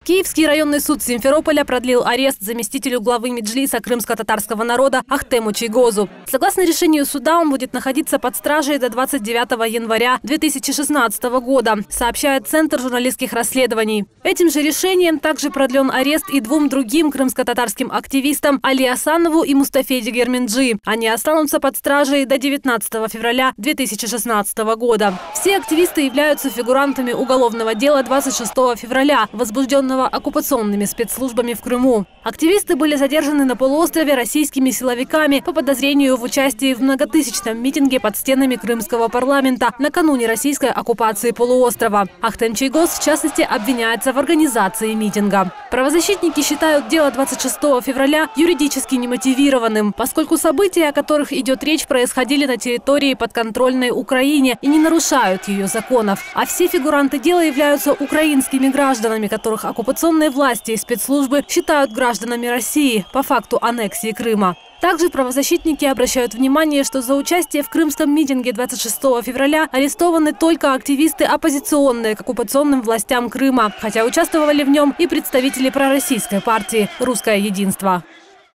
Киевский районный суд Симферополя продлил арест заместителю главы Меджлиса крымско-татарского народа Ахтему Чийгозу. Согласно решению суда, он будет находиться под стражей до 29 января 2016 года, сообщает Центр журналистских расследований. Этим же решением также продлен арест и двум другим крымско-татарским активистам Али Асанову и Мустафе Дегерменджи. Они останутся под стражей до 19 февраля 2016 года. Все активисты являются фигурантами уголовного дела 26 февраля, возбужденного оккупационными спецслужбами в Крыму. Активисты были задержаны на полуострове российскими силовиками по подозрению в участии в многотысячном митинге под стенами крымского парламента накануне российской оккупации полуострова. Ахтем Чийгоз, в частности, обвиняется в организации митинга. Правозащитники считают дело 26 февраля юридически немотивированным, поскольку события, о которых идет речь, происходили на территории подконтрольной Украине и не нарушают ее законов. А все фигуранты дела являются украинскими гражданами, которых оккупационные власти и спецслужбы считают гражданами России по факту аннексии Крыма. Также правозащитники обращают внимание, что за участие в крымском митинге 26 февраля арестованы только активисты, оппозиционные к оккупационным властям Крыма, хотя участвовали в нем и представители пророссийской партии «Русское единство».